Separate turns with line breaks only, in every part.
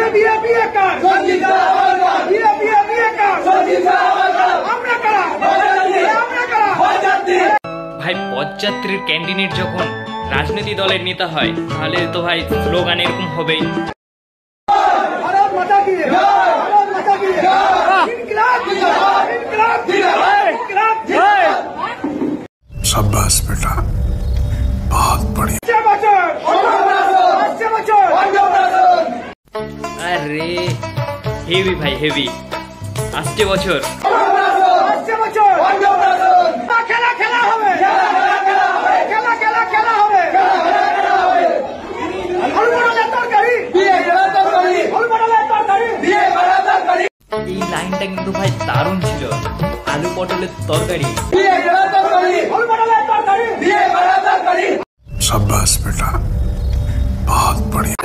ভাই পদযাত্রীর ক্যান্ডিডেট যখন রাজনীতি দলের নেতা হয় তাহলে তো ভাই স্লোগান এরকম হবেই।
शाबाश बेटा, बहुत बढ़िया।
আরে হেভি ভাই হেভি, আসছে বছর এই লাইনটা কিন্তু ভাই দারুণ ছিল, আলু পটলের তরকারি।
शाबाश बेटा, बहुत बढ़िया।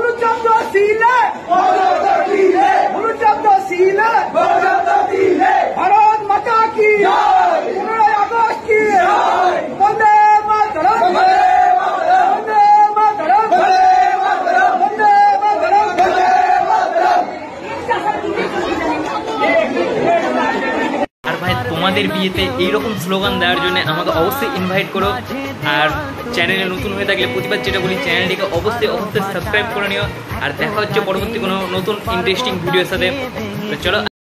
भारत माता की जय, 15 अगस्त की जय, वंदे मातरम, वंदे मातरम, वंदे मातरम, वंदे मातरम, वंदे मातरम।
আর ভাই তোমাদের বিয়েতে এইরকম স্লোগান দেওয়ার জন্য আমাকে অবশ্যই ইনভাইট করো। আর চ্যানেলে নতুন হয়ে থাকলে প্রতিবার যেটা বলি চ্যানেলটিকে অবশ্যই সাবস্ক্রাইব করে নিও। আর দেখা হচ্ছে পরবর্তী কোনো নতুন ইন্টারেস্টিং ভিডিওর সাথে। চলো।